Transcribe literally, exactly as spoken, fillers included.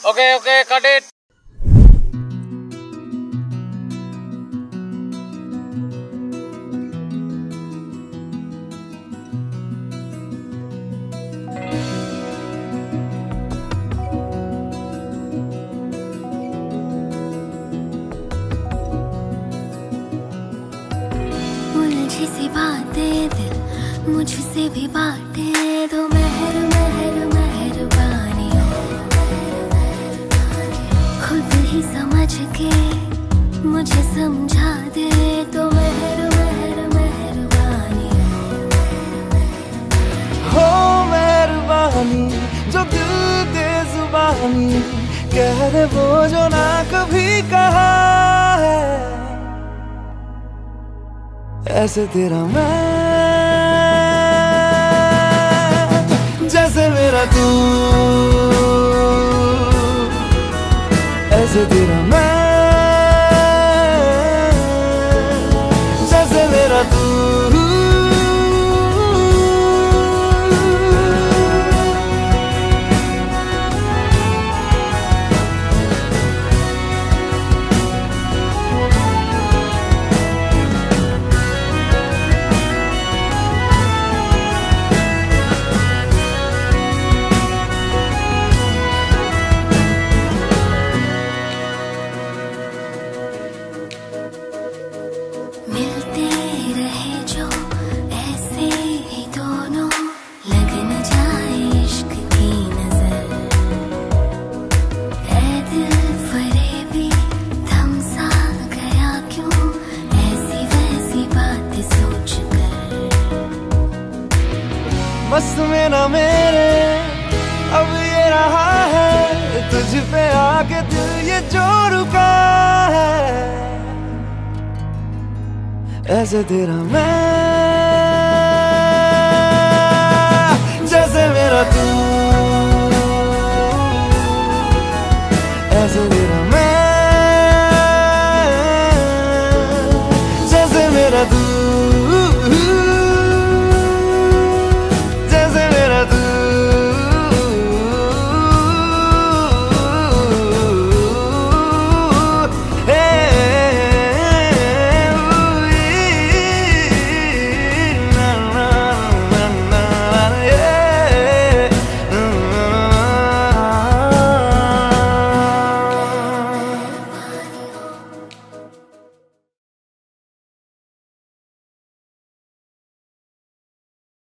Okay, okay, cut it. उलझी सी बातें दिल मुझसे भी बांटे दो, मेहर मेहर मेहरबानी खुद ही समझ के मुझे समझा दे तो, मेहर मेहर मेहरबानी हो मेहरबानी जो दिल दे जुबानी कह दे वो जो ना कभी कहा है, ऐसे तेरा मैं जैसे मेरा तू, ऐसे तेरा मैं जैसे मेरा तू। मिलते रहे जो ऐसे ही दोनों, लग न जाए इश्क की नजर, ऐ दिल फरेबी थम सा गया क्यों ऐसी वैसी बात सोच कर। बस में ना मेरे अब ये रहा है, तुझ पे आके दिल ये जो रुका है, ऐसे तेरा मैं